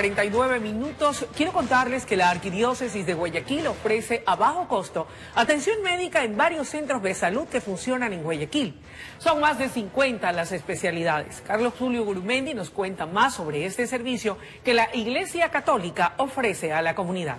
49 minutos. Quiero contarles que la Arquidiócesis de Guayaquil ofrece a bajo costo atención médica en varios centros de salud que funcionan en Guayaquil. Son más de 50 las especialidades. Carlos Julio Gurumendi nos cuenta más sobre este servicio que la Iglesia Católica ofrece a la comunidad.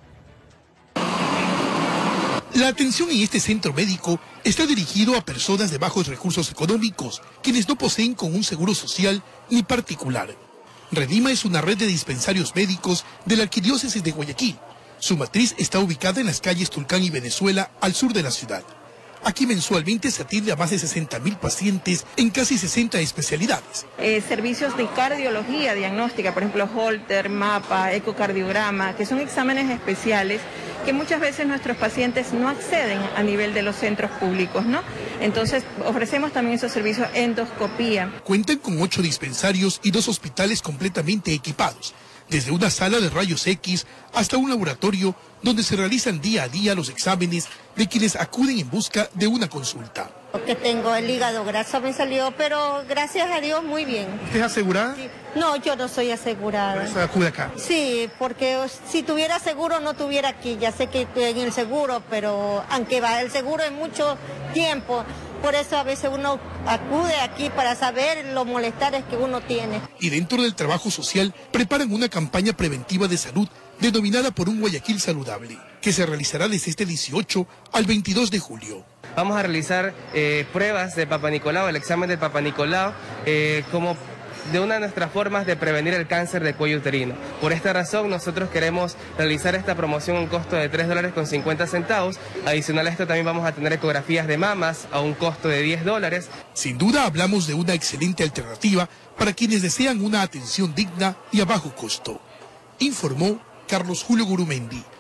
La atención en este centro médico está dirigido a personas de bajos recursos económicos, quienes no poseen con un seguro social ni particular. Redima es una red de dispensarios médicos de la Arquidiócesis de Guayaquil. Su matriz está ubicada en las calles Tulcán y Venezuela, al sur de la ciudad. Aquí mensualmente se atiende a más de 60.000 pacientes en casi 60 especialidades. Servicios de cardiología diagnóstica, por ejemplo, Holter, mapa, ecocardiograma, que son exámenes especiales que muchas veces nuestros pacientes no acceden a nivel de los centros públicos, ¿no? Entonces ofrecemos también esos servicios, endoscopía. Cuentan con 8 dispensarios y 2 hospitales completamente equipados, desde una sala de rayos X hasta un laboratorio donde se realizan día a día los exámenes de quienes acuden en busca de una consulta. Que tengo el hígado graso me salió, pero gracias a Dios muy bien. ¿Usted es asegurada? Sí. No, yo no soy asegurada. ¿Pero eso acude acá? Sí, porque si tuviera seguro no tuviera aquí. Ya sé que estoy en el seguro, pero aunque va el seguro en mucho tiempo, por eso a veces uno acude aquí para saber los molestares que uno tiene. Y dentro del trabajo social preparan una campaña preventiva de salud denominada Por un Guayaquil Saludable, que se realizará desde este 18 al 22 de julio. Vamos a realizar pruebas de Papa Nicolau, el examen del Papa Nicolau, como de una de nuestras formas de prevenir el cáncer de cuello uterino. Por esta razón, nosotros queremos realizar esta promoción a un costo de $3.50. Adicional a esto, también vamos a tener ecografías de mamas a un costo de $10. Sin duda hablamos de una excelente alternativa para quienes desean una atención digna y a bajo costo, informó Carlos Julio Gurumendi.